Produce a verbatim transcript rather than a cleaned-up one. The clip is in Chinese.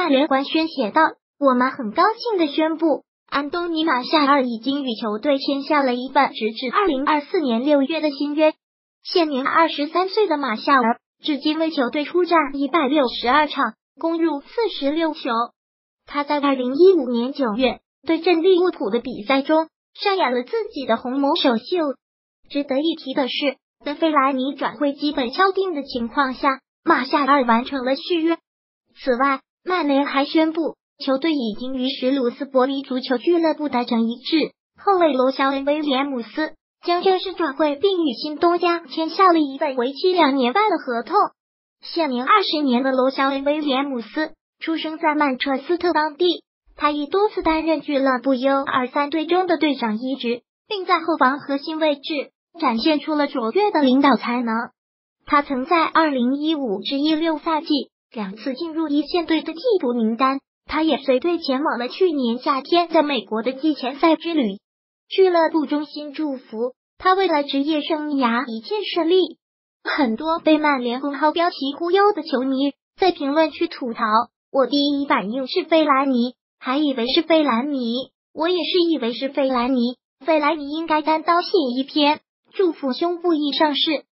曼联官宣写道：“我们很高兴地宣布，安东尼·马夏尔已经与球队签下了一份直至二零二四年六月的新约。现年二十三岁的马夏尔，至今为球队出战一百六十二场，攻入四十六球。他在二零一五年九月对阵利物浦的比赛中上演了自己的红魔首秀。值得一提的是，在费莱尼转会基本敲定的情况下，马夏尔完成了续约。此外，曼联还宣布，球队已经与史鲁斯伯里足球俱乐部达成一致，后卫罗肖恩·威廉姆斯将正式转会，并与新东家签下了一份为期两年半的合同。现年二十年的罗肖恩·威廉姆斯出生在曼彻斯特当地，他已多次担任俱乐部 U 二十三 队中的队长一职，并在后防核心位置展现出了卓越的领导才能。他曾在二零一五至一六赛季两次进入一线队的替补名单，他也随队前往了去年夏天在美国的季前赛之旅。俱乐部衷心祝福他未来职业生涯一切顺利。很多被曼联封号标题忽悠的球迷在评论区吐槽：“我第一反应是费莱尼，还以为是费兰尼，我也是以为是费兰尼，费莱尼应该单刀写一篇，祝福胸部已上市。”